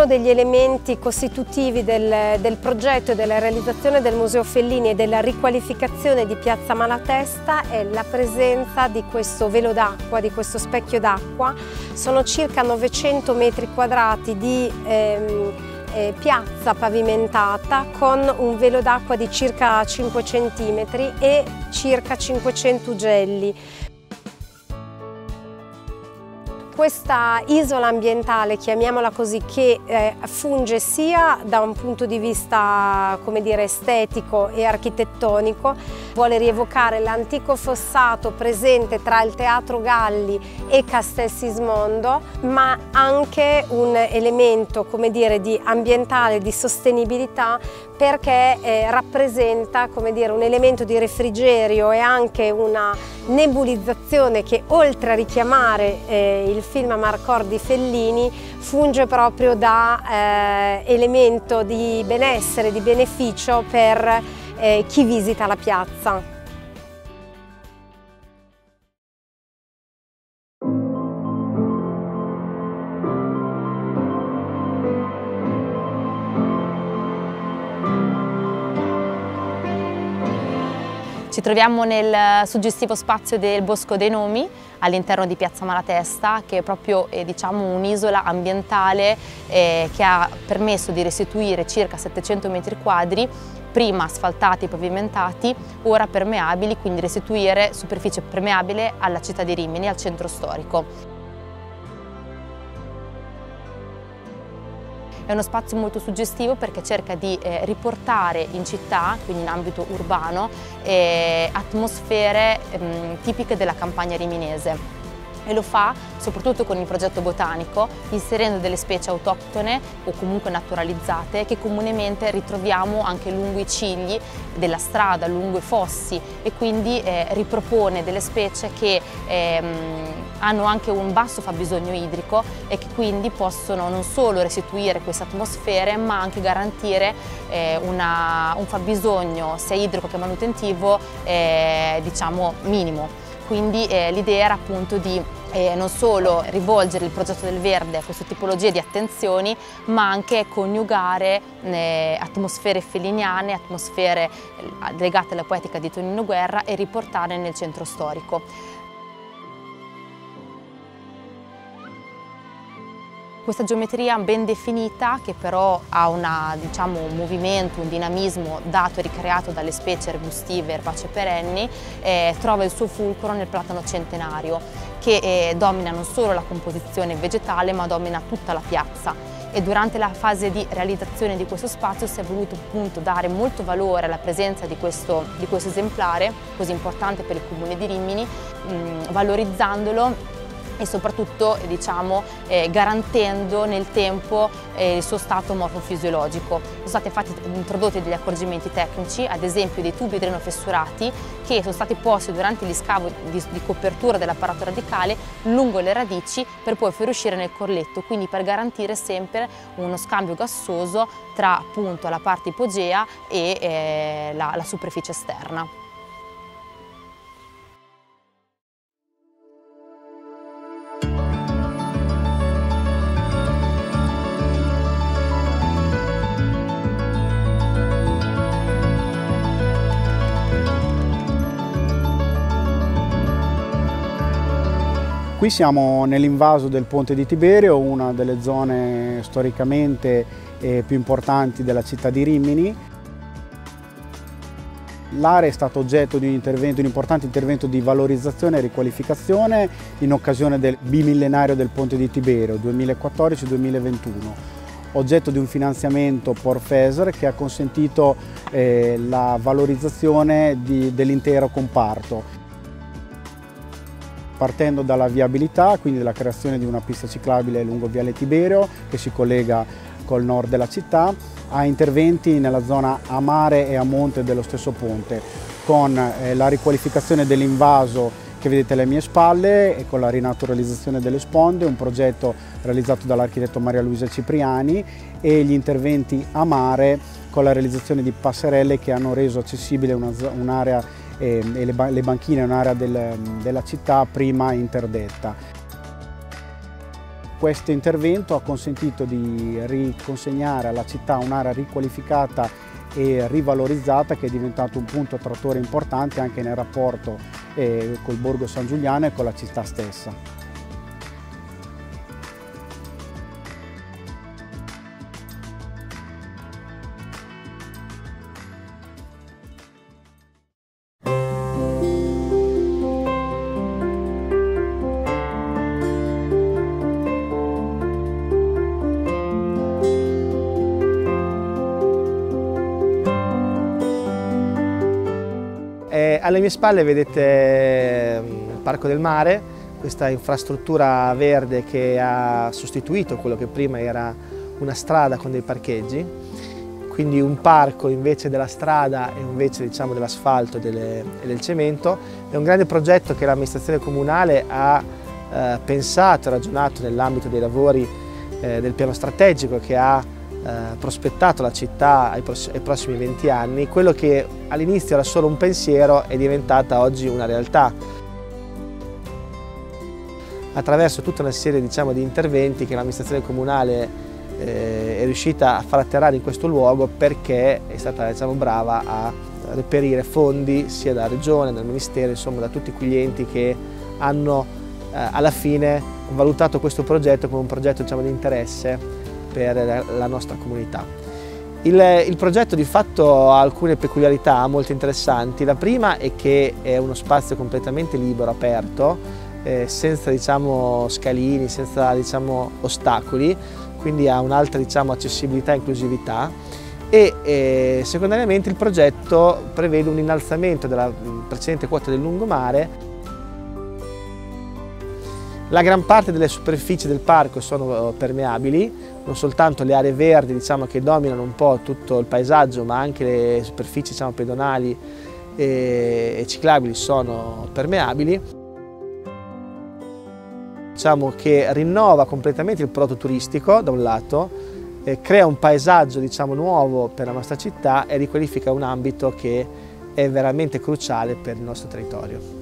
degli elementi costitutivi del progetto e della realizzazione del Museo Fellini e della riqualificazione di Piazza Malatesta è la presenza di questo velo d'acqua, di questo specchio d'acqua. Sono circa 900 metri quadrati di piazza pavimentata con un velo d'acqua di circa 5 cm e circa 500 ugelli. Questa isola ambientale, chiamiamola così, che funge sia da un punto di vista, come dire, estetico e architettonico, vuole rievocare l'antico fossato presente tra il Teatro Galli e Castel Sismondo, ma anche un elemento, come dire, di ambientale, di sostenibilità, perché rappresenta, come dire, un elemento di refrigerio e anche una nebulizzazione che, oltre a richiamare il film Amarcord di Fellini, funge proprio da elemento di benessere, di beneficio per chi visita la piazza. Ci troviamo nel suggestivo spazio del Bosco dei Nomi all'interno di Piazza Malatesta, che è proprio diciamo, un'isola ambientale che ha permesso di restituire circa 700 metri quadri, prima asfaltati e pavimentati, ora permeabili, quindi restituire superficie permeabile alla città di Rimini, al centro storico. È uno spazio molto suggestivo perché cerca di riportare in città, quindi in ambito urbano, atmosfere tipiche della campagna riminese. E lo fa soprattutto con il progetto botanico, inserendo delle specie autoctone o comunque naturalizzate che comunemente ritroviamo anche lungo i cigli della strada, lungo i fossi, e quindi ripropone delle specie che hanno anche un basso fabbisogno idrico e che quindi possono non solo restituire queste atmosfere, ma anche garantire un fabbisogno sia idrico che manutentivo diciamo minimo. Quindi l'idea era appunto di non solo rivolgere il progetto del verde a queste tipologie di attenzioni, ma anche coniugare atmosfere felliniane, atmosfere legate alla poetica di Tonino Guerra e riportarle nel centro storico. Questa geometria ben definita, che però ha diciamo, un movimento, un dinamismo dato e ricreato dalle specie arbustive, erbacee perenni, trova il suo fulcro nel platano centenario, che domina non solo la composizione vegetale, ma domina tutta la piazza. E durante la fase di realizzazione di questo spazio si è voluto appunto dare molto valore alla presenza di questo esemplare così importante per il comune di Rimini, valorizzandolo e soprattutto diciamo, garantendo nel tempo il suo stato morfofisiologico. Sono stati infatti introdotti degli accorgimenti tecnici, ad esempio dei tubi dreno-fessurati che sono stati posti durante gli scavi di copertura dell'apparato radicale lungo le radici per poi fuoriuscire nel corletto, quindi per garantire sempre uno scambio gassoso tra appunto la parte ipogea e la superficie esterna. Qui siamo nell'invaso del Ponte di Tiberio, una delle zone storicamente più importanti della città di Rimini. L'area è stata oggetto di un importante intervento di valorizzazione e riqualificazione in occasione del bimillenario del Ponte di Tiberio 2014-2021, oggetto di un finanziamento Porfeser che ha consentito la valorizzazione dell'intero comparto, partendo dalla viabilità, quindi dalla creazione di una pista ciclabile lungo Viale Tiberio che si collega col nord della città, a interventi nella zona a mare e a monte dello stesso ponte, con la riqualificazione dell'invaso che vedete alle mie spalle e con la rinaturalizzazione delle sponde, un progetto realizzato dall'architetto Maria Luisa Cipriani, e gli interventi a mare con la realizzazione di passerelle che hanno reso accessibile un'area e le banchine, un'area della città prima interdetta. Questo intervento ha consentito di riconsegnare alla città un'area riqualificata e rivalorizzata, che è diventato un punto attrattore importante anche nel rapporto col Borgo San Giuliano e con la città stessa. Alle mie spalle vedete il Parco del Mare, questa infrastruttura verde che ha sostituito quello che prima era una strada con dei parcheggi, quindi un parco invece della strada e invece dell'asfalto e del cemento. È un grande progetto che l'amministrazione comunale ha pensato e ragionato nell'ambito dei lavori del piano strategico che ha prospettato la città ai prossimi 20 anni. Quello che all'inizio era solo un pensiero è diventata oggi una realtà, attraverso tutta una serie di interventi che l'amministrazione comunale è riuscita a far atterrare in questo luogo, perché è stata brava a reperire fondi sia dalla Regione, dal Ministero, insomma da tutti quegli enti che hanno alla fine valutato questo progetto come un progetto di interesse per la nostra comunità. Il progetto di fatto ha alcune peculiarità molto interessanti. La prima è che è uno spazio completamente libero, aperto, senza scalini, senza ostacoli, quindi ha un'alta accessibilità e inclusività. E secondariamente il progetto prevede un innalzamento della precedente quota del lungomare. La gran parte delle superfici del parco sono permeabili, non soltanto le aree verdi che dominano un po' tutto il paesaggio, ma anche le superfici pedonali e ciclabili sono permeabili. Che rinnova completamente il prodotto turistico da un lato, crea un paesaggio nuovo per la nostra città e riqualifica un ambito che è veramente cruciale per il nostro territorio.